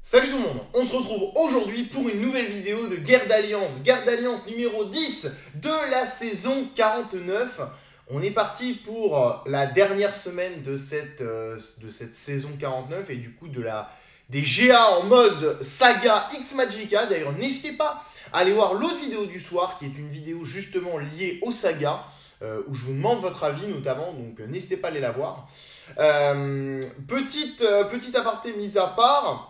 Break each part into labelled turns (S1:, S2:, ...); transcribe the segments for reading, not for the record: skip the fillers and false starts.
S1: Salut tout le monde, on se retrouve aujourd'hui pour une nouvelle vidéo de Guerre d'Alliance numéro 10 de la saison 49. On est parti pour la dernière semaine de cette saison 49 et du coup des GA en mode saga X Magicka. D'ailleurs, n'hésitez pas à aller voir l'autre vidéo du soir qui est une vidéo justement liée aux sagas où je vous demande votre avis notamment, donc n'hésitez pas à aller la voir. Petit aparté mis à part.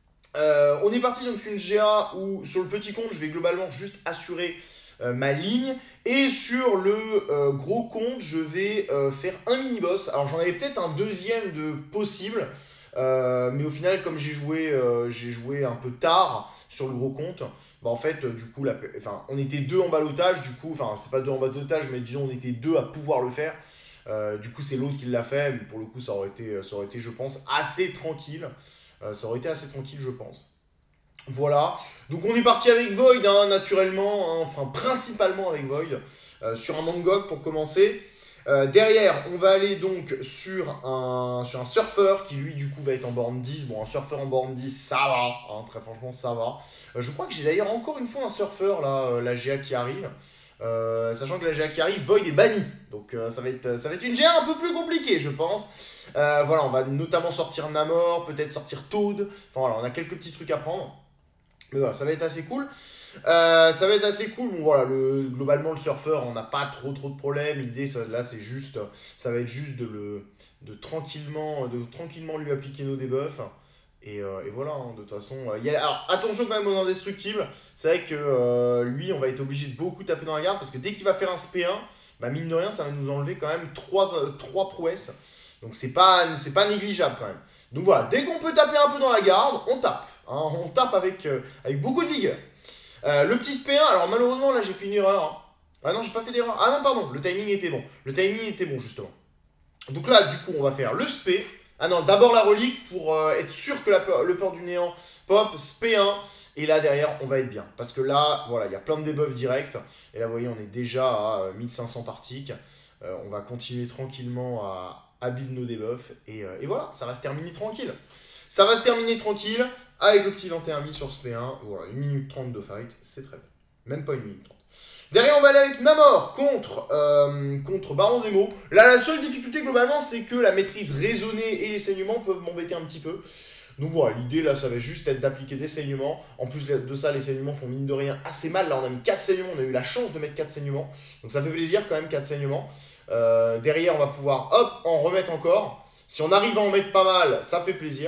S1: On est parti donc sur une GA où sur le petit compte je vais globalement juste assurer ma ligne et sur le gros compte je vais faire un mini boss. Alors j'en avais peut-être un deuxième de possible mais au final comme j'ai joué un peu tard sur le gros compte, bah en fait du coup on était deux en ballottage, du coup enfin c'est pas deux en ballottage mais disons on était deux à pouvoir le faire. Du coup c'est l'autre qui l'a fait, mais pour le coup ça aurait été je pense assez tranquille. Ça aurait été assez tranquille, je pense. Voilà. Donc on est parti avec Void, hein, naturellement. Hein, enfin, principalement avec Void. Sur un Mangok pour commencer. Derrière, on va aller donc sur un surfeur qui lui, du coup, va être en borne 10. Bon, un surfeur en borne 10, ça va. Hein, très franchement, ça va. Je crois que j'ai d'ailleurs encore une fois un surfeur, là, la GA qui arrive. Sachant que la GA qui arrive, Void est banni. Donc ça va être une GA un peu plus compliquée, je pense. Voilà, on va notamment sortir Namor, peut-être sortir Toad. Enfin voilà, on a quelques petits trucs à prendre. Mais voilà, ça va être assez cool. Ça va être assez cool. Bon voilà, globalement le surfeur, on n'a pas trop de problèmes. L'idée là, c'est juste, ça va être juste de tranquillement lui appliquer nos debuffs. Et voilà, hein, de toute façon. Alors, attention quand même aux indestructibles. C'est vrai que lui, on va être obligé de beaucoup taper dans la garde. Parce que dès qu'il va faire un SP1, bah, mine de rien, ça va nous enlever quand même 3 prouesses. Donc c'est pas négligeable quand même. Donc voilà, dès qu'on peut taper un peu dans la garde, on tape. Hein, on tape avec beaucoup de vigueur. Le petit SP1, alors malheureusement, là j'ai fait une erreur. Hein. Ah non, j'ai pas fait d'erreur. Ah non, pardon, le timing était bon. Le timing était bon, justement. Donc là, du coup, on va faire le SP. Ah non, d'abord la relique pour être sûr que le peur du néant pop, SP1. Et là, derrière, on va être bien. Parce que là, voilà, il y a plein de debuffs directs. Et là, vous voyez, on est déjà à 1500 par tick. On va continuer tranquillement à build nos debuffs. Et voilà, ça va se terminer tranquille. Ça va se terminer tranquille avec le petit 21 000 sur SP1. Voilà, 1 minute 30 de fight, c'est très bien. Même pas 1 minute 30. Derrière, on va aller avec Namor contre Baron Zemo. Là, la seule difficulté, globalement, c'est que la maîtrise raisonnée et les saignements peuvent m'embêter un petit peu. Donc voilà, l'idée, là, ça va juste être d'appliquer des saignements. En plus de ça, les saignements font mine de rien assez mal. Là, on a mis 4 saignements. On a eu la chance de mettre 4 saignements. Donc ça fait plaisir quand même, 4 saignements. Derrière, on va pouvoir, hop, en remettre encore. Si on arrive à en mettre pas mal, ça fait plaisir.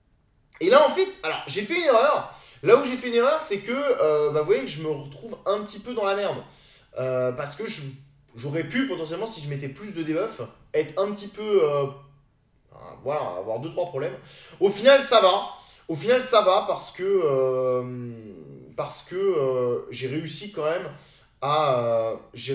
S1: Et là, en fait, alors, j'ai fait une erreur. Là où j'ai fait une erreur, c'est que, vous voyez que je me retrouve un petit peu dans la merde. Parce que j'aurais pu, potentiellement, si je mettais plus de debuff, être un petit peu... voilà, avoir 2-3 problèmes. Au final, ça va. Au final, ça va parce que j'ai réussi quand même à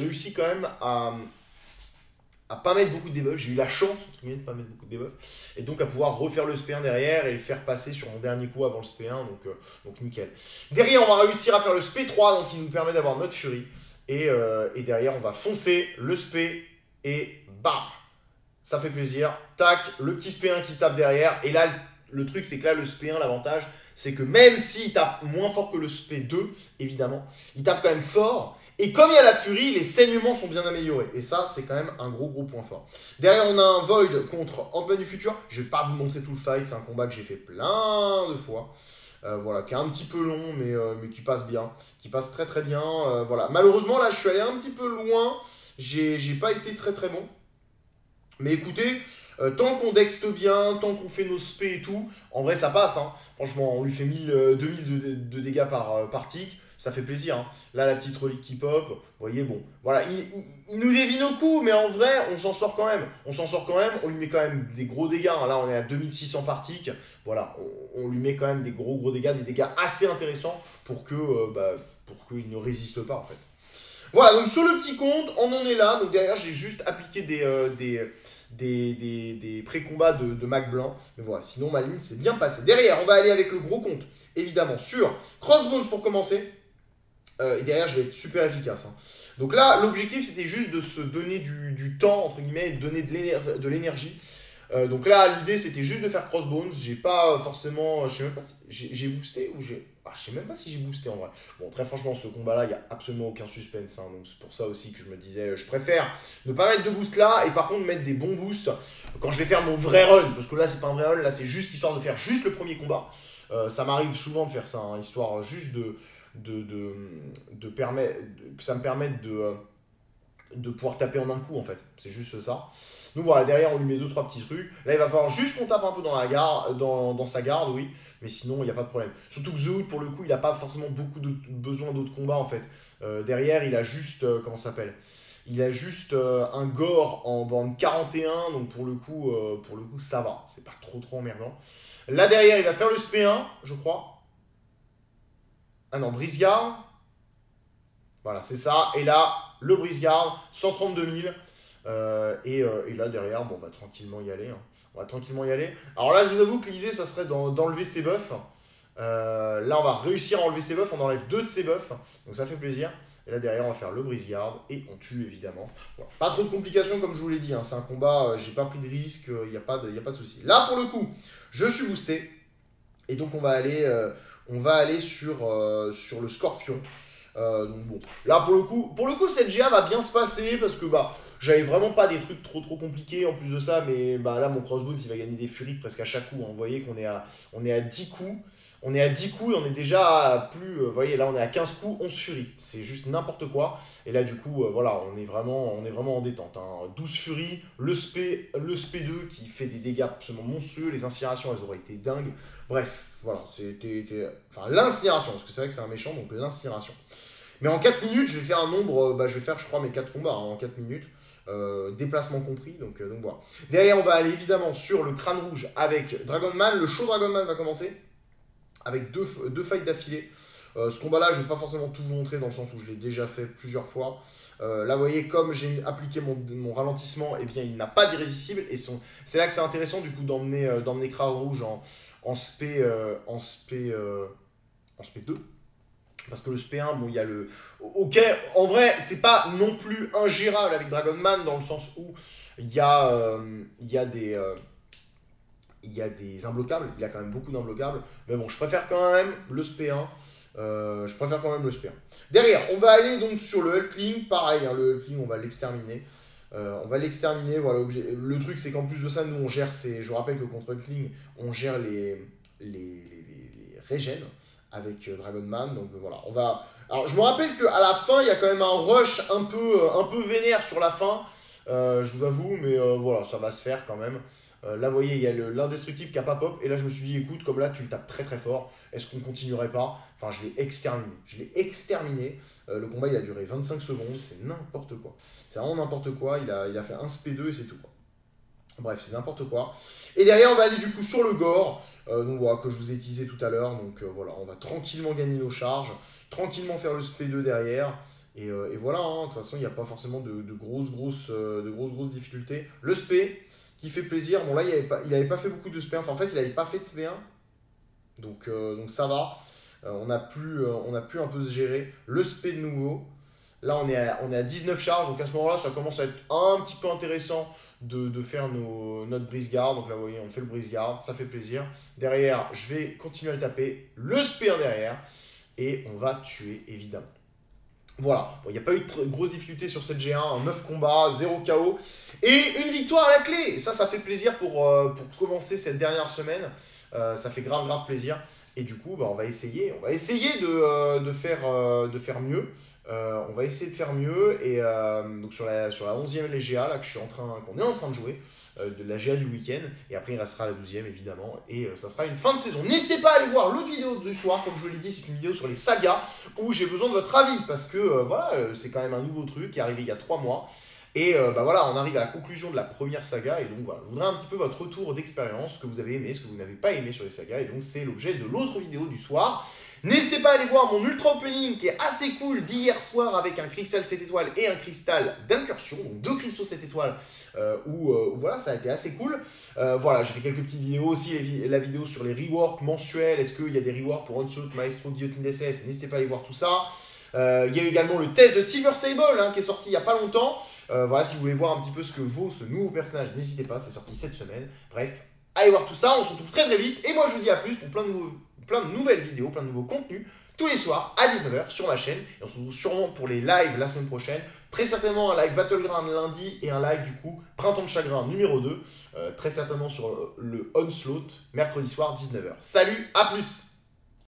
S1: pas mettre beaucoup de debuffs. J'ai eu la chance de ne pas mettre beaucoup de debuffs. Et donc à pouvoir refaire le SP1 derrière et le faire passer sur mon dernier coup avant le SP1. Donc nickel. Derrière, on va réussir à faire le SP3, donc qui nous permet d'avoir notre Fury. Et derrière, on va foncer le SP et bam! Ça fait plaisir. Tac, le petit SP1 qui tape derrière. Et là, le truc, c'est que là, le SP1, l'avantage, c'est que même s'il tape moins fort que le SP2, évidemment, il tape quand même fort. Et comme il y a la Fury, les saignements sont bien améliorés. Et ça, c'est quand même un gros point fort. Derrière, on a un Void contre Ant-Man du futur. Je vais pas vous montrer tout le fight. C'est un combat que j'ai fait plein de fois. Voilà, qui est un petit peu long, mais qui passe bien. Qui passe très bien. Voilà. Malheureusement, là, je suis allé un petit peu loin. J'ai pas été très bon. Mais écoutez, tant qu'on dexte bien, tant qu'on fait nos spé et tout, en vrai, ça passe. Hein. Franchement, on lui fait 2000 de dégâts par tick. Ça fait plaisir. Hein. Là, la petite relique qui pop. Vous voyez, bon. Voilà, il nous dévie nos coups, mais en vrai, on s'en sort quand même. On lui met quand même des gros dégâts. Hein. Là, on est à 2600 par tick. Voilà, on lui met quand même des gros dégâts, des dégâts assez intéressants pour qu'il ne résiste pas, en fait. Voilà, donc sur le petit compte, on en est là. Donc derrière, j'ai juste appliqué des pré-combats de Mac Blanc. Mais voilà, sinon ma ligne s'est bien passée. Derrière, on va aller avec le gros compte, évidemment, sur Crossbones pour commencer. Et derrière, je vais être super efficace. Hein. Donc là, l'objectif, c'était juste de se donner du temps, entre guillemets, et de donner de l'énergie. Donc là, l'idée, c'était juste de faire Crossbones. J'ai pas forcément... Je sais même pas si j'ai boosté ou j'ai... Ah, je sais même pas si j'ai boosté en vrai. Bon, très franchement, ce combat-là, il n'y a absolument aucun suspense. Hein, donc c'est pour ça aussi que je me disais, je préfère ne pas mettre de boost là et par contre mettre des bons boosts quand je vais faire mon vrai run. Parce que là, c'est pas un vrai run, là, c'est juste histoire de faire juste le premier combat. Ça m'arrive souvent de faire ça, hein, histoire juste que ça me permette de pouvoir taper en un coup en fait. C'est juste ça. Donc voilà, derrière on lui met 2-3 petits trucs. Là il va falloir juste qu'on tape un peu dans la garde, dans sa garde, oui. Mais sinon il n'y a pas de problème. Surtout que The Hood pour le coup il n'a pas forcément beaucoup besoin d'autres combats en fait. Derrière il a juste, comment ça s'appelle, il a juste un gore en bande 41. Donc pour le coup ça va. C'est pas trop emmerdant. Là derrière il va faire le SP1 je crois. Ah non, Brisgard. Voilà, c'est ça. Et là, le Brisgard, 132 000. Et là, derrière, bon, on va tranquillement y aller. Hein. On va tranquillement y aller. Alors là, je vous avoue que l'idée, ça serait d'enlever ses buffs. Là, on va réussir à enlever ses buffs. On enlève 2 de ses buffs. Donc ça fait plaisir. Et là, derrière, on va faire le Brisgard. Et on tue, évidemment. Voilà. Pas trop de complications, comme je vous l'ai dit. Hein. C'est un combat, j'ai pas pris de risque. Il n'y a pas de souci. Là, pour le coup, je suis boosté. Et donc, on va aller sur le Scorpion. Donc bon, là pour le coup cette GA va bien se passer parce que bah j'avais vraiment pas des trucs trop compliqués en plus de ça, mais bah là mon Crossbones il va gagner des furies presque à chaque coup. Hein. Vous voyez qu'on est à 10 coups. On est à 10 coups et on est déjà à plus. Vous voyez là on est à 15 coups, 11 furies. C'est juste n'importe quoi. Et là du coup voilà, on est vraiment en détente. Hein. 12 furies, le SP2 qui fait des dégâts absolument monstrueux, les incinérations elles auraient été dingues. Bref, voilà, enfin l'incinération, parce que c'est vrai que c'est un méchant, donc l'incinération. Mais en 4 minutes, je vais faire un nombre, je vais faire je crois mes 4 combats hein, en 4 minutes, déplacement compris, donc voilà. Derrière, on va aller évidemment sur le crâne rouge avec Dragonman, le show Dragonman va commencer, avec deux fights d'affilée. Ce combat-là, je ne vais pas forcément tout vous montrer dans le sens où je l'ai déjà fait plusieurs fois. Là, vous voyez, comme j'ai appliqué mon ralentissement, eh bien, il n'a pas d'irrésistible. Et c'est là que c'est intéressant, du coup, d'emmener Crâne Rouge en SP2. Parce que le SP1, bon, il y a le... Ok, en vrai, c'est pas non plus ingérable avec Dragonman, dans le sens où il y a des imbloquables. Il y a quand même beaucoup d'imbloquables. Mais bon, je préfère quand même le SP1. Derrière, on va aller donc sur le Hulkling. Pareil, hein, le Hulkling, on va l'exterminer. Voilà, le truc, c'est qu'en plus de ça, nous, on gère je vous rappelle que contre Hulkling, on gère les régènes avec Dragonman. Donc voilà, on va... Alors, je me rappelle qu'à la fin, il y a quand même un rush un peu vénère sur la fin. Je vous avoue, mais voilà, ça va se faire quand même. Là, vous voyez, il y a l'indestructible qui a pas pop. Et là, je me suis dit, écoute, comme là, tu le tapes très fort. Est-ce qu'on continuerait pas? Enfin, je l'ai exterminé. Le combat, il a duré 25 secondes. C'est n'importe quoi. C'est vraiment n'importe quoi. Il a fait un SP2 et c'est tout, quoi. Bref, c'est n'importe quoi. Et derrière, on va aller du coup sur le gore. Donc voilà, que je vous ai teasé tout à l'heure. Donc voilà, on va tranquillement gagner nos charges. Tranquillement faire le SP2 derrière. Et voilà, hein. De toute façon, il n'y a pas forcément de grosses difficultés. Le SP... qui fait plaisir. Bon là il avait pas fait beaucoup de SP1, enfin en fait il avait pas fait de SP1, donc ça va. On a pu un peu se gérer. Le SP de nouveau, là on est à 19 charges, donc à ce moment là ça commence à être un petit peu intéressant de faire notre brise-garde. Donc là vous voyez on fait le brise-garde, ça fait plaisir. Derrière je vais continuer à le taper, le SP1 derrière, et on va tuer évidemment. Voilà, bon, il n'y a pas eu de grosse difficulté sur cette G1, 9 combats, 0 KO, et une victoire à la clé. Et ça fait plaisir pour commencer cette dernière semaine, ça fait grave plaisir. Et du coup, bah, on va essayer de faire mieux. On va essayer de faire mieux, et donc sur la 11e LGA, là, qu'on est en train de jouer, de la GA du week-end, et après il restera la 12e évidemment, et ça sera une fin de saison. N'hésitez pas à aller voir l'autre vidéo du soir, comme je vous l'ai dit, c'est une vidéo sur les sagas, où j'ai besoin de votre avis, parce que voilà, c'est quand même un nouveau truc qui est arrivé il y a 3 mois, et bah voilà, on arrive à la conclusion de la première saga, et donc voilà, je voudrais un petit peu votre retour d'expérience, ce que vous avez aimé, ce que vous n'avez pas aimé sur les sagas, et donc c'est l'objet de l'autre vidéo du soir. N'hésitez pas à aller voir mon ultra opening qui est assez cool d'hier soir avec un cristal 7 étoiles et un cristal d'incursion, donc 2 cristaux 7 étoiles, où voilà, ça a été assez cool. Voilà, j'ai fait quelques petites vidéos aussi, la vidéo sur les reworks mensuels, est-ce qu'il y a des reworks pour Onslaught, Maestro, Guillotine d'SS, n'hésitez pas à aller voir tout ça. Il y a également le test de Silver Sable hein, qui est sorti il n'y a pas longtemps. Voilà, si vous voulez voir un petit peu ce que vaut ce nouveau personnage, n'hésitez pas, c'est sorti cette semaine. Bref, allez voir tout ça, on se retrouve très très vite. Et moi je vous dis à plus pour plein de nouvelles vidéos, plein de nouveaux contenus, tous les soirs à 19h sur ma chaîne. Et on se retrouve sûrement pour les lives la semaine prochaine. Très certainement un live Battleground lundi et un live du coup Printemps de Chagrin numéro 2. Très certainement sur le Onslaught, mercredi soir 19h. Salut, à plus!